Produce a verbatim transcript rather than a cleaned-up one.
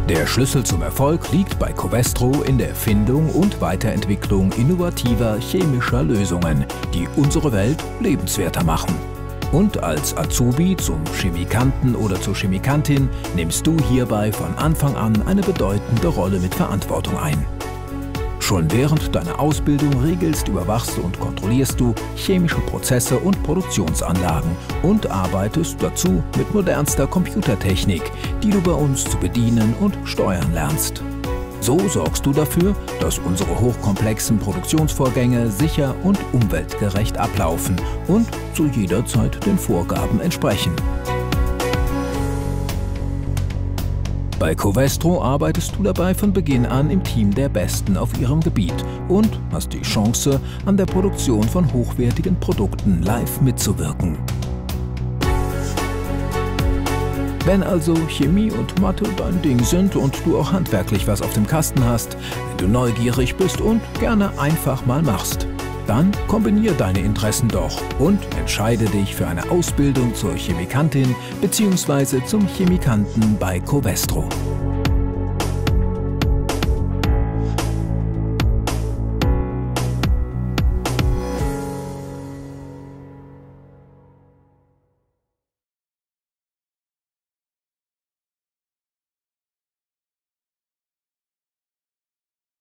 Der Schlüssel zum Erfolg liegt bei Covestro in der Erfindung und Weiterentwicklung innovativer chemischer Lösungen, die unsere Welt lebenswerter machen. Und als Azubi zum Chemikanten oder zur Chemikantin nimmst du hierbei von Anfang an eine bedeutende Rolle mit Verantwortung ein. Schon während deiner Ausbildung regelst, überwachst und kontrollierst du chemische Prozesse und Produktionsanlagen und arbeitest dazu mit modernster Computertechnik, die du bei uns zu bedienen und steuern lernst. So sorgst du dafür, dass unsere hochkomplexen Produktionsvorgänge sicher und umweltgerecht ablaufen und zu jeder Zeit den Vorgaben entsprechen. Bei Covestro arbeitest du dabei von Beginn an im Team der Besten auf ihrem Gebiet und hast die Chance, an der Produktion von hochwertigen Produkten live mitzuwirken. Wenn also Chemie und Mathe dein Ding sind und du auch handwerklich was auf dem Kasten hast, wenn du neugierig bist und gerne einfach mal machst, dann kombiniere deine Interessen doch und entscheide dich für eine Ausbildung zur Chemikantin bzw. zum Chemikanten bei Covestro.